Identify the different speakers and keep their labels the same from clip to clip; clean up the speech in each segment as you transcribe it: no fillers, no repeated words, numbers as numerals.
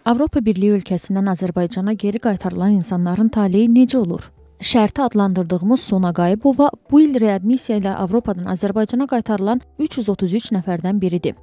Speaker 1: Avropa Birliyi ölkəsindən Azərbaycana geri qaytarılan insanların taleyi necə olur? Şərti adlandırdığımız Sona Qayıbova bu il readmisiya ilə Avropadan Azərbaycana qaytarılan 333 nəfərdən biridir.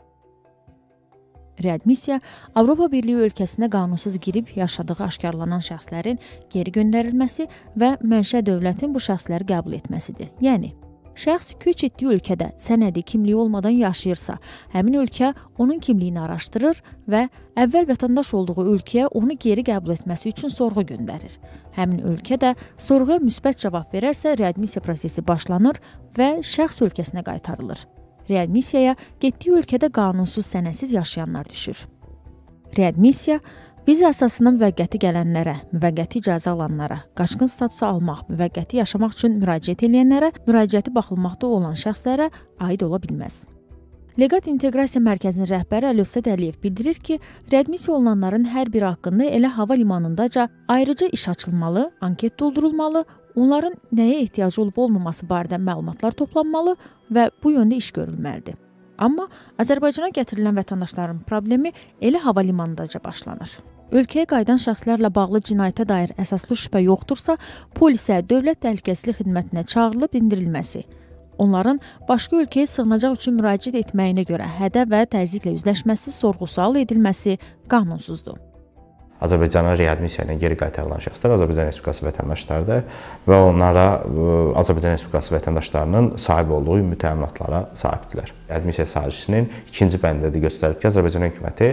Speaker 1: Readmisiya, Avropa Birliyi ölkəsinə qanunsuz girib yaşadığı aşkarlanan şəxslərin geri göndərilməsi və mənşə dövlətin bu şəxsləri qəbul etməsidir. Yəni, şəxs köç etdiyi ölkədə sənədi, kimliyi olmadan yaşayırsa, həmin ölkə onun kimliyini araşdırır və əvvəl vətəndaş olduğu ölkəyə onu geri qəbul etməsi üçün sorğu göndərir. Həmin ölkə də sorğuya müsbət cavab verərsə, readmisiya prosesi başlanır və şəxs ölkəsinə qaytarılır. Readmisiyaya getdiyi ölkədə qanunsuz sənədsiz yaşayanlar düşür. Readmisiya, viza əsasına müvəqqəti gələnlərə, müvəqqəti icazə alanlara, qaçqın statusu almaq, müvəqqəti yaşamaq üçün müraciət edənlərə, müraciəti baxılmaqda olan şəxslərə aid ola bilməz. Leqat İnteqrasiya Mərkəzinin rəhbəri Əlövsət Əliyev bildirir ki, readmisiya olunanların hər biri haqqında elə hava limanındaca ayrıca iş açılmalı, anket doldurulmalı, onların nəyə ehtiyacı olub-olmaması barədə məlumatlar toplanmalı və bu yöndə iş görülməlidir. Amma Azərbaycana gətirilən vətəndaşların problemi elə hava limanındaca başlanır. Ölkəyə qayıdan şəxslərlə bağlı cinayətə dair əsaslı şübhə yoxdursa, polisə, dövlət təhlükəsizlik xidmətinə çağırılıb dindirilməsi, onların başqa ölkəyə sığınacaq üçün müraciət etməyinə görə hədə və təzyiqlə üzləşməsi, sorğu-sual edilməsi qanunsuzdur.
Speaker 2: Azərbaycana readmisiya ilə geri qaytarılan şəxslər Azərbaycan Respublikası vətəndaşlarıdır və onlara Azərbaycan Respublikası vətəndaşlarının sahib olduğu ümumi təminatlara sahibdirlər. Readmisiya sazişinin 2-ci bəndində göstərilib ki, Azərbaycan hökuməti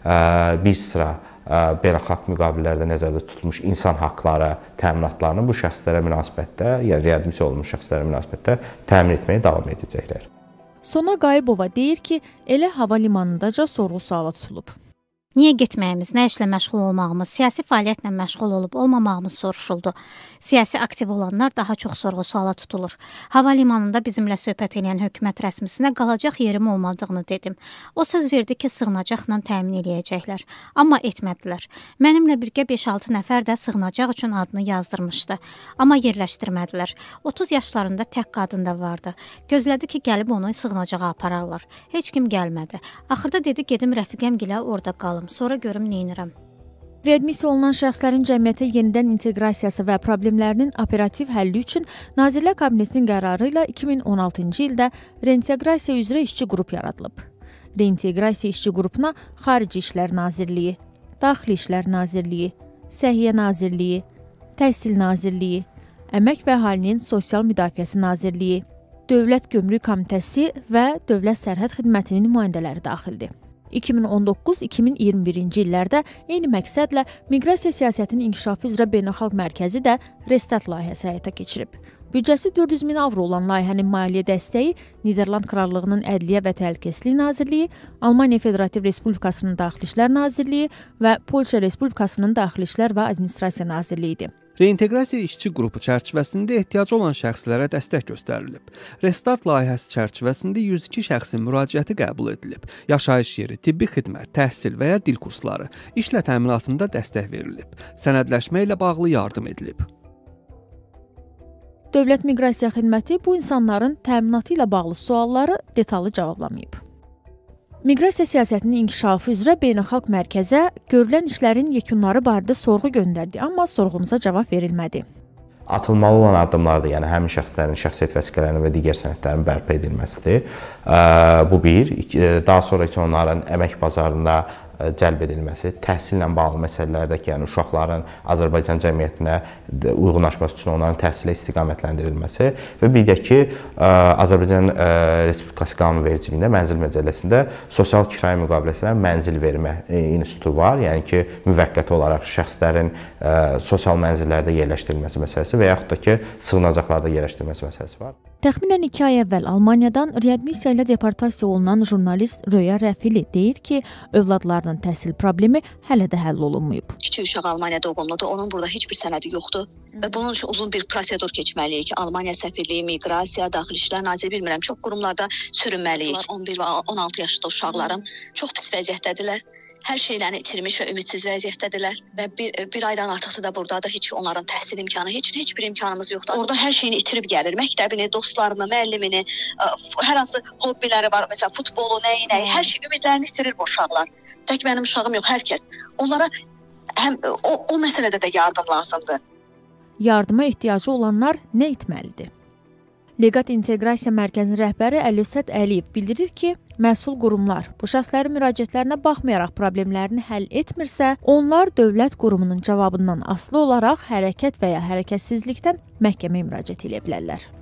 Speaker 2: bir sıra beynəlxalq müqavilələrdə nəzərdə tutulmuş insan haqları təminatlarını bu şəxslərə münasibətdə, yəni readmisiya olunmuş şəxslərə münasibətdə təmin etməyə davam edəcəklər.
Speaker 1: Sona Qayıbova deyir ki, elə hava limanındaca sorğu-suala tutulub.
Speaker 3: Niyə getməyimiz, nə işlə məşğul olmağımız, siyasi fəaliyyətlə məşğul olub-olmamağımız soruşuldu. Siyasi aktiv olanlar daha çox sorğu-suala tutulur. Hava limanında bizimlə söhbət edən hökumət rəsmisinə qalacaq yerim olmadığını dedim. O söz verdi ki, sığınacaqla təmin eləyəcəklər. Amma etmədilər. Mənimlə birgə 5-6 nəfər də sığınacaq üçün adını yazdırmışdı. Amma yerləşdirmədilər. 30 yaşlarında tək qadın da vardı. Gözlədi ki, gəlib onu sığınacağa apararlar. Heç kim gəlmədi. Axırda dedi, gedim rəfiqəmgilə orada qalım. Sonra görüm neynirəm.
Speaker 1: Readmisiya olunan şəxslərin cəmiyyətə yenidən inteqrasiyası və problemlərinin operativ həlli üçün Nazirlər Kabinetinin qərarı ilə 2016-cı ildə reinteqrasiya üzrə işçi qrup yaradılıb. Reinteqrasiya işçi qrupuna Xarici İşlər Nazirliyi, Daxili İşlər Nazirliyi, Səhiyyə Nazirliyi, Təhsil Nazirliyi, Əmək və Əhalinin Sosial Müdafiəsi Nazirliyi, Dövlət Gömrük Komitəsi və Dövlət Sərhəd Xidmətinin nümayəndələri daxildir. 2019-2021-ci illərdə eyni məqsədlə Miqrasiya Siyasətinin İnkişafı üzrə Beynəlxalq Mərkəzi də Restart layihəsi həyata keçirib. Büdcəsi 400 min avro olan layihənin maliyyə dəstəyi Niderland Krallığının Ədliyyə və Təhlükəsizlik Nazirliyi, Almaniya Federativ Respublikasının Daxili İşlər Nazirliyi və Polşa Respublikasının Daxili İşlər və Administrasiya Nazirliyidir.
Speaker 4: Reinteqrasiya işçi qrupu çərçivəsində ehtiyacı olan şəxslərə dəstək göstərilib. Restart layihəsi çərçivəsində 102 şəxsin müraciəti qəbul edilib. Yaşayış yeri, tibbi xidmət, təhsil və ya dil kursları, işlə təminatında dəstək verilib. Sənədləşmə ilə bağlı yardım edilib.
Speaker 1: Dövlət Miqrasiya Xidməti bu insanların təminatı ilə bağlı sualları detallı cavablamayıb. Miqrasiya siyasətinin inkişafı üzrə Beynəlxalq Mərkəzə görülən işlərin yekunları barədə sorğu göndərdi, amma sorğumuza cavab verilmədi.
Speaker 2: Atılmalı olan addımlardır, yəni həmin şəxslərin şəxsiyyət vəsiqələrinin və digər sənədlərin bərpa edilməsidir. Bu bir. Daha sonra isə onların əmək bazarında cəlb edilməsi, təhsillə bağlı məsələlərdəki, yəni uşaqların Azərbaycan cəmiyyətinə uyğunlaşması üçün onların təhsilə istiqamətləndirilməsi və bir də ki, Azərbaycan Respublikası qanunvericiliyində Mənzil Məcəlləsində sosial kirayə müqaviləsinə mənzil vermə institutu var, yəni ki, müvəqqəti olaraq şəxslərin sosial mənzillərdə yerləşdirilməsi məsələsi və yaxud da ki, sığınacaqlarda yerləşdirilməsi məsələsi var.
Speaker 1: Təxminən 2 ay əvvəl Almaniyadan readmisiya ilə deportasiya olunan jurnalist Röya Rəfili deyir ki, övladlarının təhsil problemi hələ də həll olunmayıb.
Speaker 5: Kiçik uşaq Almaniya doğumludur, onun burada heç bir sənədi yoxdur və bunun üçün uzun bir prosedur keçməliyik ki, Almaniya səfirliyi, Miqrasiya, Daxili İşlər Nazirliyi, bilmirəm, çox qurumlarda sürünməliyik. 11 və 16 yaşlı uşaqlarım çox pis vəziyyətdədirlər. hər şeylərini itirmiş və ümidsiz vəziyyətdədirlər və bir aydan artıqdır da burdadır. Heç onların təhsil imkanı, heç bir imkanımız yoxdur. Orada hər şeyini itirib gəlir. Məktəbini, dostlarını, müəllimini, hər hansı hobbiləri var, məsələn, futbolu, nəyi, hər şey ümidlərini itirir bu uşaqlar. Tək mənim uşağım yox, hər kəs. Onlara həm o məsələdə də yardım lazımdır.
Speaker 1: Yardıma ehtiyacı olanlar nə etməlidir? Leqat İnteqrasiya Mərkəzinin rəhbəri Əlövsət Əliyev bildirir ki, məsul qurumlar bu şəxslərin müraciətlərinə baxmayaraq problemlərini həll etmirsə, onlar dövlət qurumunun cavabından asılı olaraq hərəkət və ya hərəkətsizlikdən məhkəməyə müraciət edə bilərlər.